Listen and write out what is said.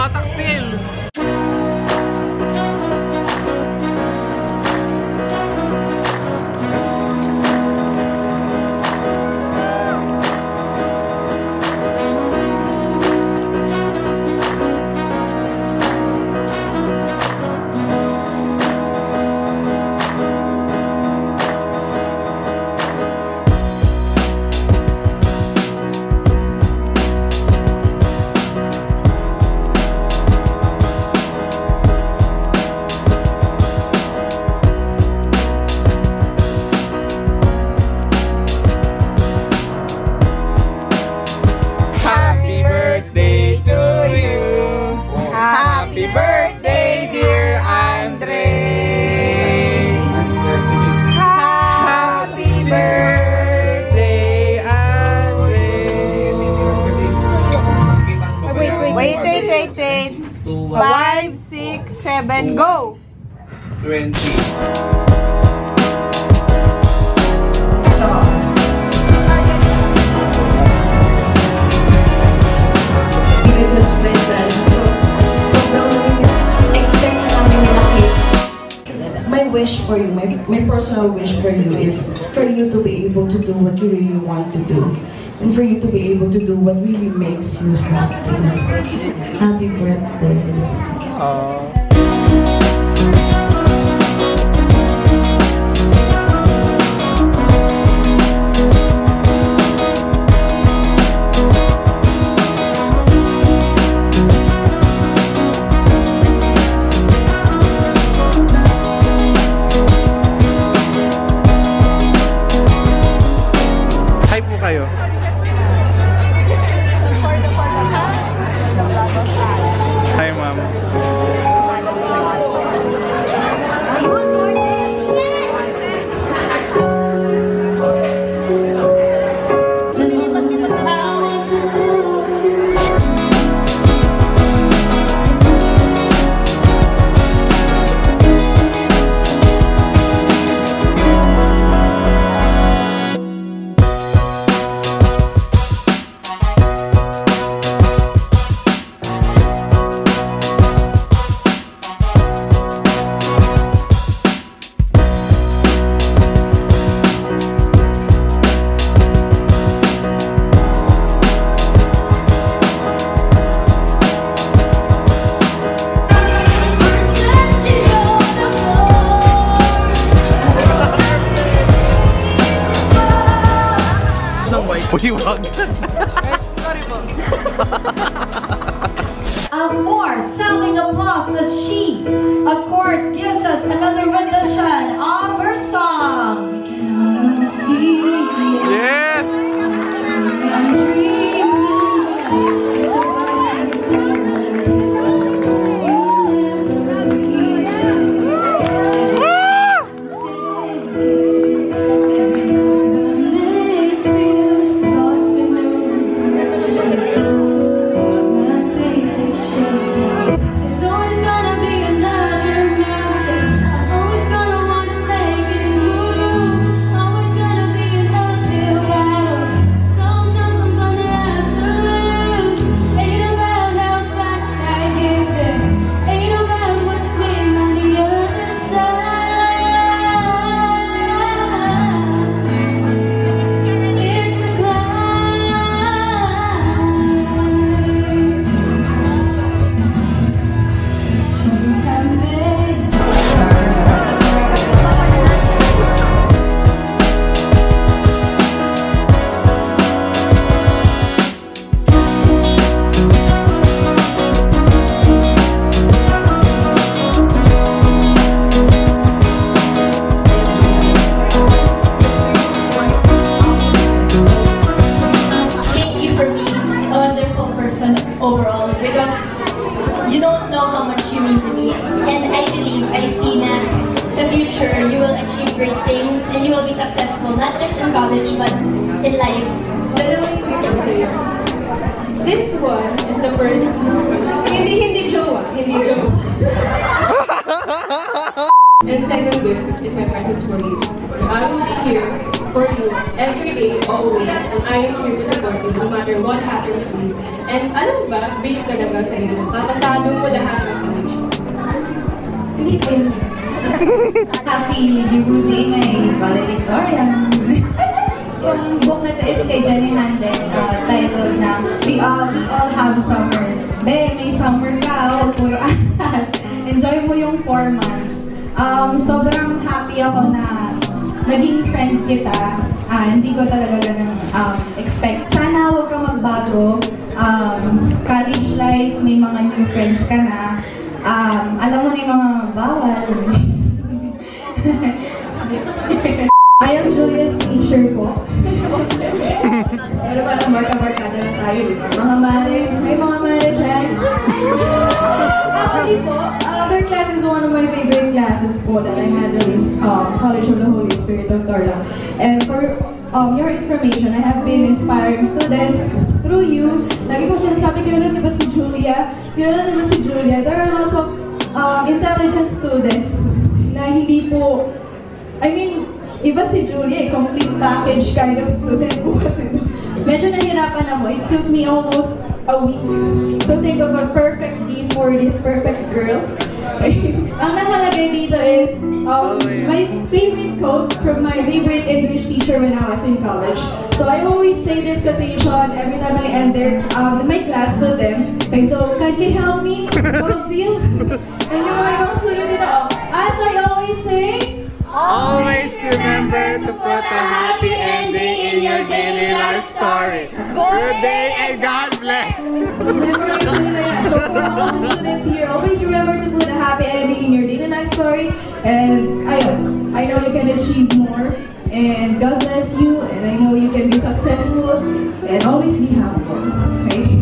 Tumataksil! Wait. 5, 6, 7, go! 20. My wish for you, my personal wish for you is for you to be able to do what you really want to do. And for you to be able to do what really makes you happy. Happy birthday. Hi po kayo. Hi, ma'am. Puliwag. Sorry po. More sounding applause as she, of course, gives us another rendition of her song. Yes! overall because you don't know how much you mean to me, and I believe, I see na sa future you will achieve great things and you will be successful not just in college but in life. Dalawang picture sa'yo. This one is the first. Hindi jowa. And second gift is my presence for you. I will be here for you every day, always. And I am here to support you no matter what happens to you. And alam ba, believe talaga sa iyo, kakasado mo lahat ng college. Hindi din. Happy debut day, my valedictorian. Kung book na ito is kay Jenny Handen, titled na We All Have Summer. Be, may summer ka, puro aral. Enjoy mo yung 4 months. Sobrang happy ako na naging friend kita. Hindi ko talaga ganun expect. Sana huwag ka magbago. College life, may mga new friends ka na. Alam mo na yung mga bawal. I am Julia's teacher po. Pero parang marka-markada na tayo. Mga mare, may mga mare dyan. Actually po, their class is one of my favorite classes po that I had in College of the Holy Spirit of Tarlac. And for your information, I have been inspiring students through you. Lagi ko sinasabi, kilala niyo ba si Julia? Kilala niyo ba si Julia? There are lots of intelligent students na hindi po, I mean, iba si Julia, complete package kind of student po kasi medyo nahirapan ako. It took me almost a week to think of a perfect name for this perfect girl. Ang nakalagay dito is my favorite quote from my favorite English teacher when I was in college. So I always say this quotation every time I enter my class to them. Okay, so kindly help me, Bonzil. And yung mga ibang student dito, as I always say, Always remember to put a happy ending in your daily life story. Good day and God bless. So for all the students here, always remember to put a happy ending in your daily life story. And I know you can achieve more. And God bless you. And I know you can be successful. And always be happy. Okay?